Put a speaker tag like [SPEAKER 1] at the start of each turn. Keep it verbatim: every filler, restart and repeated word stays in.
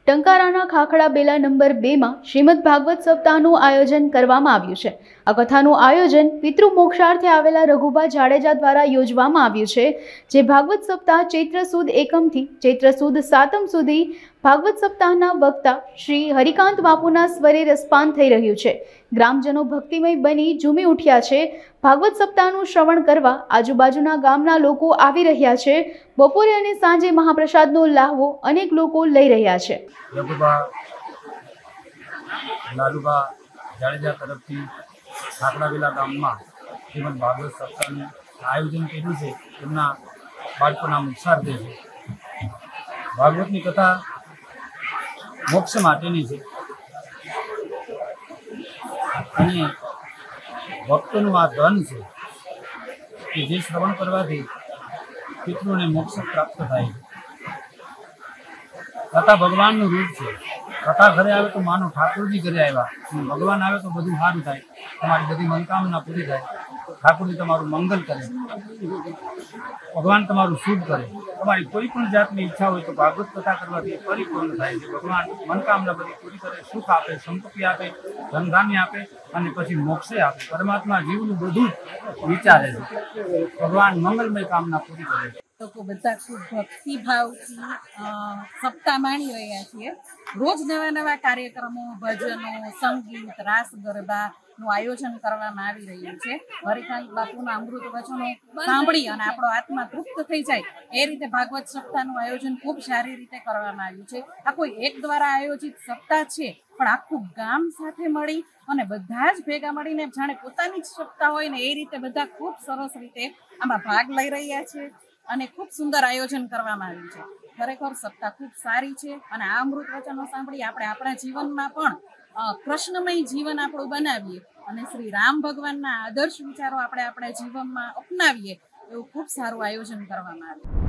[SPEAKER 1] ટંકારાના ખાખડા બેલા number બે માં શ્રીમદ ભાગવત સપ્તાહનું આયોજન કરવામાં આવ્યું છે। આ કથાનું આયોજન પિતૃ મોક્ષાર્થે આવેલા રઘુબા જાડેજા દ્વારા યોજવામાં આવ્યું છે, જે ભાગવત સપ્તાહ ચૈત્ર સુદ એકમથી ચૈત્ર સુદ સાતમ સુધી ભાગવત સપ્તાહના વક્તા શ્રી હરિકાંત બાપુના સ્વરે રસપાન થઈ રહ્યું છે। ગ્રામજનો ભક્તિમય બની ઝૂમી ઉઠ્યા છે। ભાગવત સપ્તાહનું શ્રવણ કરવા આજુબાજુના ગામના લોકો આવી રહ્યા છે। બપોરે અને સાંજે મહાપ્રસાદનો લાહવો અનેક લોકો લઈ રહ્યા છે।
[SPEAKER 2] રઘુબા લાલુબા જાડેજા તરફથી ખાખડાવેલા ગામમાં શ્રીમદ ભાગવત સપ્તાહનું આયોજન કર્યું છે। તેમના બાળકોના મોક્ષાર્થે છે। ભાગવતની કથા મોક્ષ માટેની છે અને ભક્તોનું આ ધન છે કે જે શ્રવણ કરવાથી પિતૃને મોક્ષ પ્રાપ્ત થાય છે। કથા ભગવાનનું રૂપ છે। કથા ઘરે આવે તો માનો ઠાકોરજી ઘરે આવ્યા, ભગવાન આવે તો બધું સારું થાય, તમારી બધી મનોકામના પૂરી થાય, ઠાકોરજી તમારું મંગલ કરે, ભગવાન તમારું શુભ કરે। તમારી કોઈ પણ જાતની ઈચ્છા હોય તો ભાગવત કથા કરવાથી પરિપૂર્ણ થાય છે। ભગવાન મનોકામના બધી પૂરી કરે, સુખ આપે, સંપત્તિ આપે, ધનધાન્ય આપે અને પછી મોક્ષે આપે। પરમાત્મા જીવનું બધું જ વિચારે છે। ભગવાન મંગલમય કામના પૂરી કરે છે।
[SPEAKER 3] લોકો બધા ખૂબ ભક્તિભાવથી સપ્તાહ માણી રહ્યા છીએ। રોજ નવા નવા કાર્યક્રમો, ભજનો, સંગીત, રાસ ગરબાનું આયોજન કરવામાં આવી રહ્યું છે। હરિકાંત બાપુના અમૃત વચનો સાંભળી અને આપણો આત્મા તૃપ્ત થઈ જાય એ રીતે ભાગવત સપ્તાહનું આયોજન ખૂબ સારી રીતે કરવામાં આવ્યું છે। આ કોઈ એક દ્વારા આયોજિત સપ્તાહ છે, પણ આખું ગામ સાથે મળી અને બધા જ ભેગા મળીને જાણે પોતાની જ સપ્તાહ હોય ને એ રીતે બધા ખૂબ સરસ રીતે આમાં ભાગ લઈ રહ્યા છે અને ખૂબ સુંદર આયોજન કરવામાં આવ્યું છે। ખરેખર સપ્તાહ ખૂબ સારી છે અને આ અમૃત વચનો સાંભળી આપણે આપણા જીવનમાં પણ કૃષ્ણમય જીવન આપણું બનાવીએ અને શ્રી રામ ભગવાનના આદર્શ વિચારો આપણે આપણા જીવનમાં અપનાવીએ એવું ખૂબ સારું આયોજન કરવામાં આવ્યું।